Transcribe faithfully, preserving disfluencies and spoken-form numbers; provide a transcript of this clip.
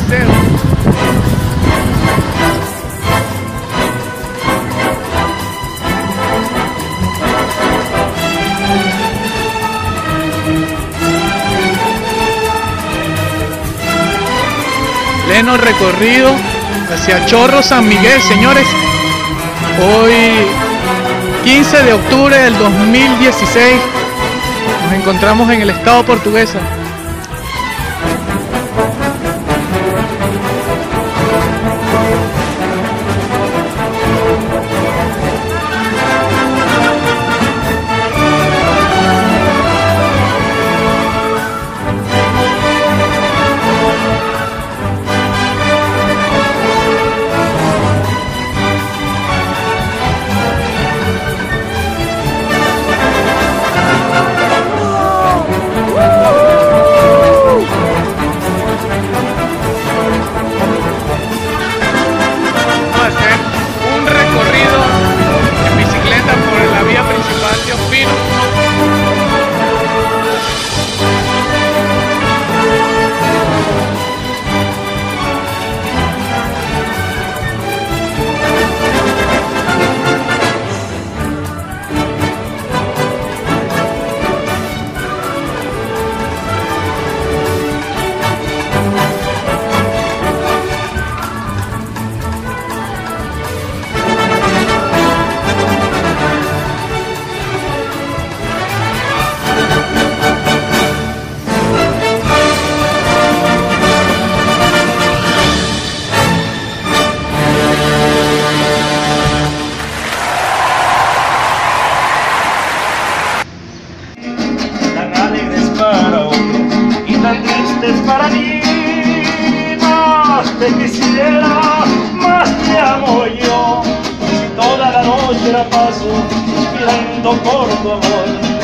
Mateo. Pleno recorrido hacia Chorro San Miguel, señores. Hoy quince de octubre del dos mil dieciséis nos encontramos en el estado Portuguesa. Tan tristes para mí, más te quisiera, más te amo yo. Si toda la noche la paso suspirando por tu amor.